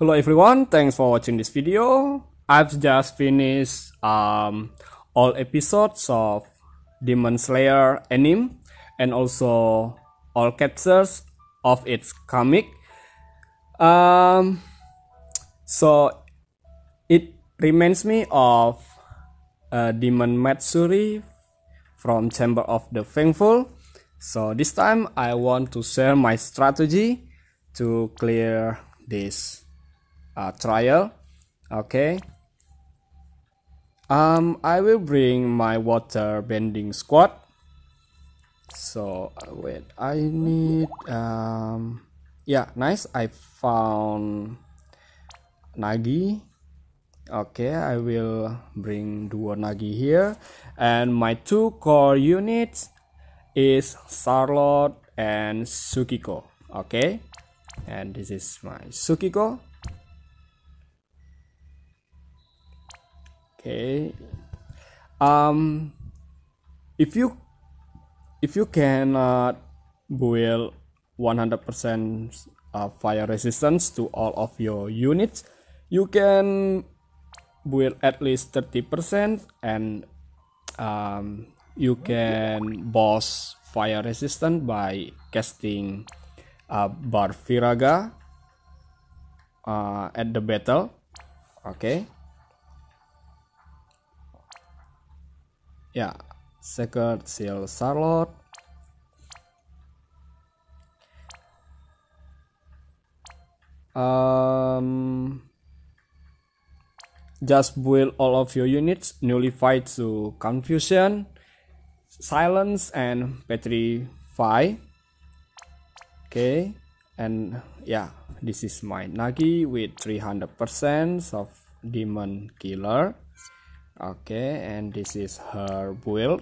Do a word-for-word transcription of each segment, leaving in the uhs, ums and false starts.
Hello everyone, thanks for watching this video. I've just finished um, all episodes of Demon Slayer anime and also all chapters of its comic. Um, so it reminds me of uh, Demon Matsuri from Chamber of the Thankful. So this time I want to share my strategy to clear this uh, trial. Okay, um I will bring my water bending squad. So uh, wait, I need um yeah, nice, I found Nagi. Okay, I will bring duo Nagi here, and my two core units is Charlotte and Sukiko. Okay, and this is my Sukiko. Okay, um if you if you cannot build one hundred percent uh, fire resistance to all of your units, you can build at least thirty percent, and um, you can boss fire resistant by casting uh, Bar Viraga uh, at the battle. Okay, yeah, second seal Charlotte. Um, just build all of your units nullify to confusion, silence, and petrify. Okay, and yeah, this is my Nagi with three hundred percent of demon killer. Okay, and this is her build.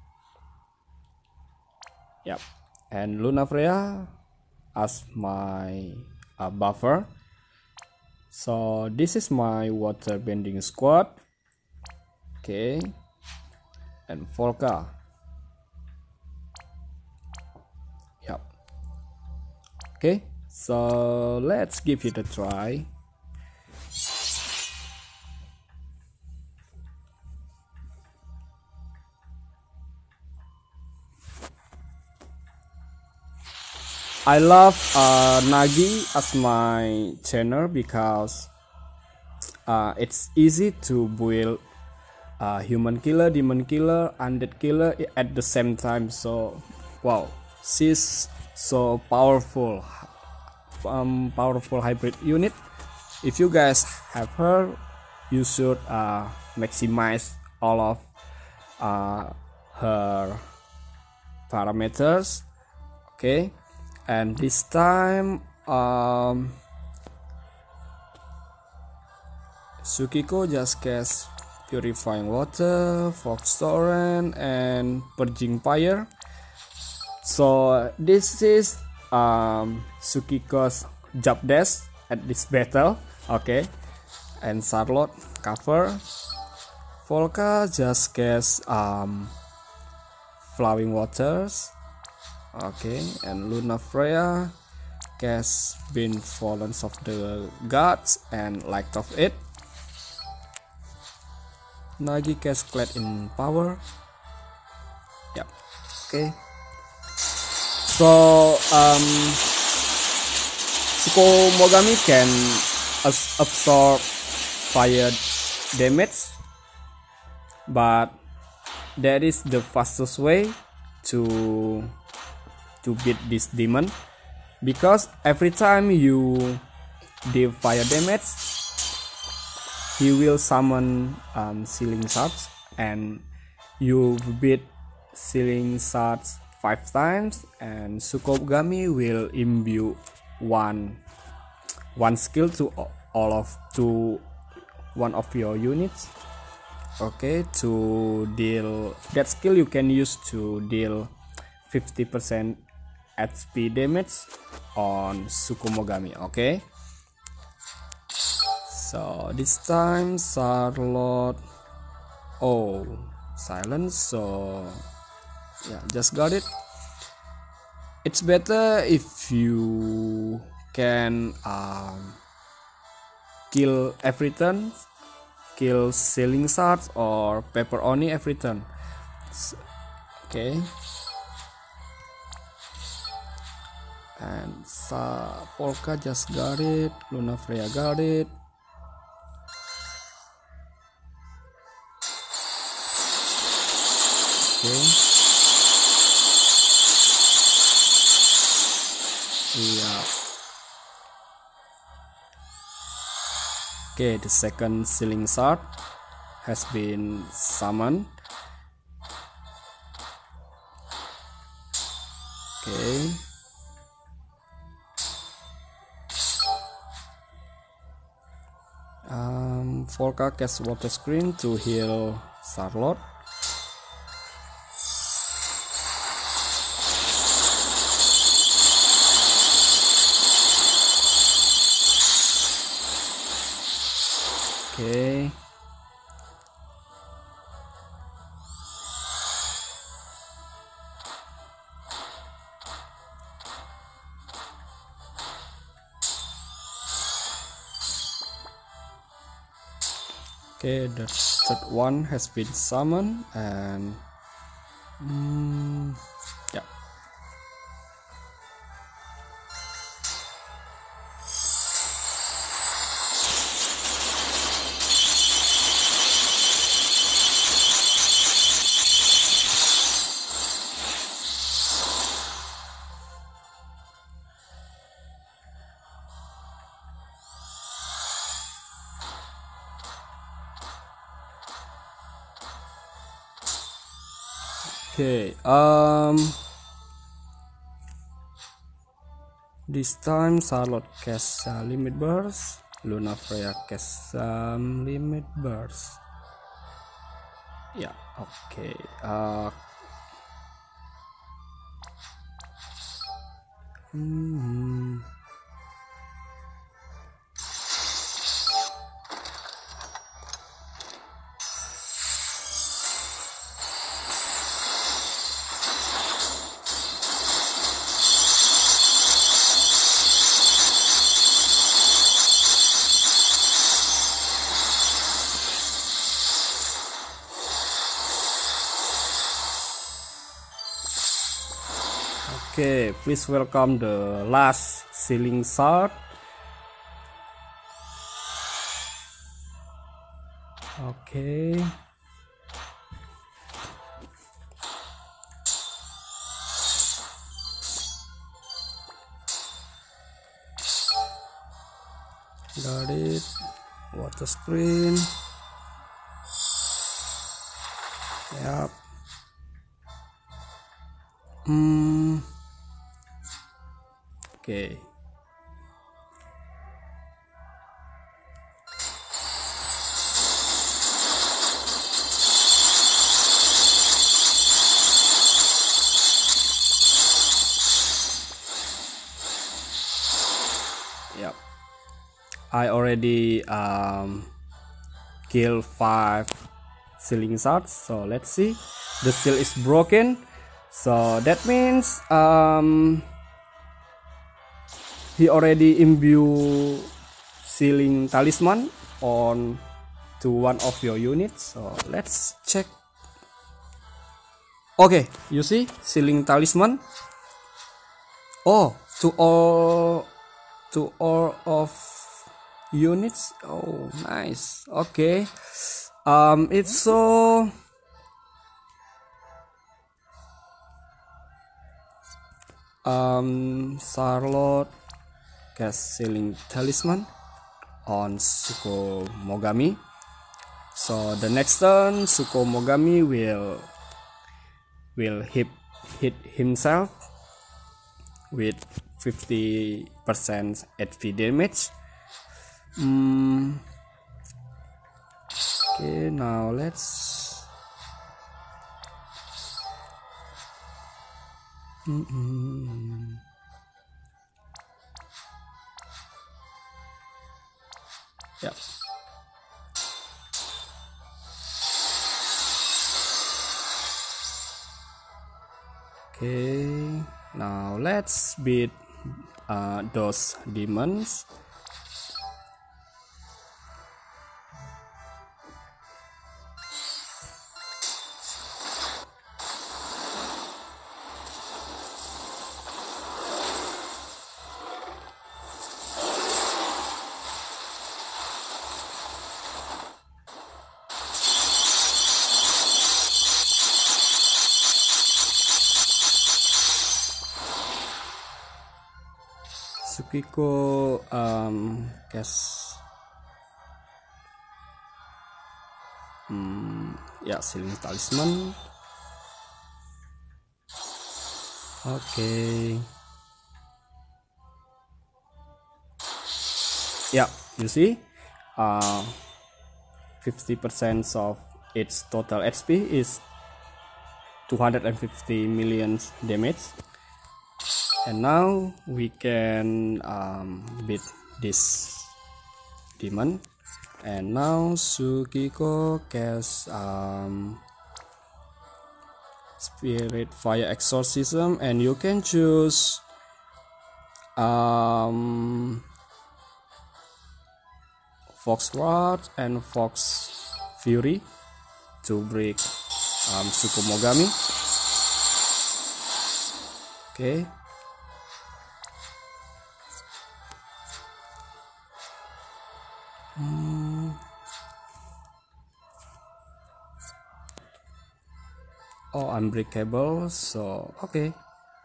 Yep, and Lunafreya as my uh, buffer. So this is my water bending squad. Okay, and Volca. Yep. Okay, so let's give it a try. I love uh, Nagi as my channel because uh, it's easy to build uh, human killer, demon killer, undead killer at the same time. So wow, she's so powerful, um, powerful hybrid unit. If you guys have her, you should uh, maximize all of uh, her parameters. Okay, and this time um, Sukiko just cast purifying water, fox torrent, and purging fire. So this is um, Sukiko's job desk at this battle. Okay, and Charlotte cover. Volca just cast um, flowing waters. Okay, and Lunafreya cast Benevolence of the Gods and Light of It. Nagi cast Clad in Power. Yep. Okay. So um, Tsukumogami can absorb fire damage, but that is the fastest way to to beat this demon, because every time you deal fire damage, he will summon um, Sealing Shards, and you beat Sealing Shards five times, and Tsukumogami will imbue one one skill to all of to one of your units. Okay, to deal that skill you can use to deal fifty percent H P damage on Tsukumogami. Okay, so this time Charlotte, oh, silence, so yeah, just got it. It's better if you can um, kill every turn, kill ceiling shards or pepperoni every turn. So, okay. And Sa Polka just got it, Lunafreya got it. Okay. Yeah. Okay, the second ceiling shard has been summoned. Okay. Um, Volca casts water screen to heal Charlotte. Okay. Okay, the third one has been summoned and mm, yeah. Okay, um, this time Charlotte casts uh, limit burst, Lunafreya casts some limit burst. Yeah, okay. Uh, hmm. Okay, please welcome the last ceiling shard. Okay. Got it. Water screen. Yep. Hmm. Okay. Yep. I already um killed five ceiling shards, so let's see. The seal is broken, so that means um he already imbue ceiling talisman on to one of your units. So let's check. Okay, you see ceiling talisman. Oh, to all to all of units. Oh, nice. Okay. Um, it's so. Um, Charlotte cast ceiling talisman on Suko Mogami. So the next turn, Suko Mogami will will hit hit himself with fifty percent H P damage. Mm. Okay, now let's. Mm-mm. Yep. Okay, now let's beat uh, those demons. Sukiko um, cast hmm, ya Sealing Talisman. Oke, okay. Yeah, you see, uh, fifty percent of its total H P is two hundred fifty million damage, and now we can um, beat this demon. And now Sukiko cast um, Spirit Fire Exorcism, and you can choose um, Fox Rod and Fox Fury to break um, Tsukumogami. Okay. Hmm. Oh, unbreakable, so okay.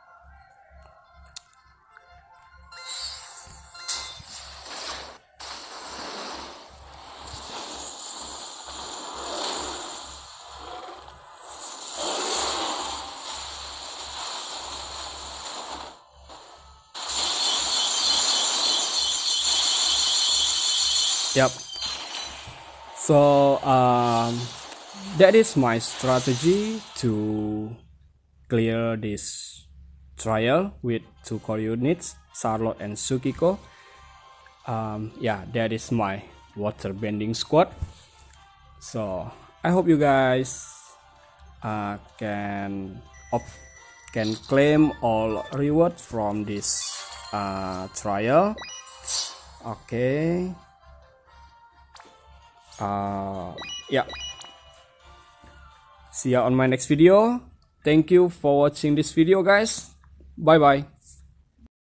Yep. So um, that is my strategy to clear this trial with two core units, Charlotte and Sukiko. Um, yeah, that is my water bending squad. So I hope you guys uh, can op can claim all rewards from this uh, trial. Okay. Uh, yeah. See ya on my next video. Thank you for watching this video, guys. Bye bye.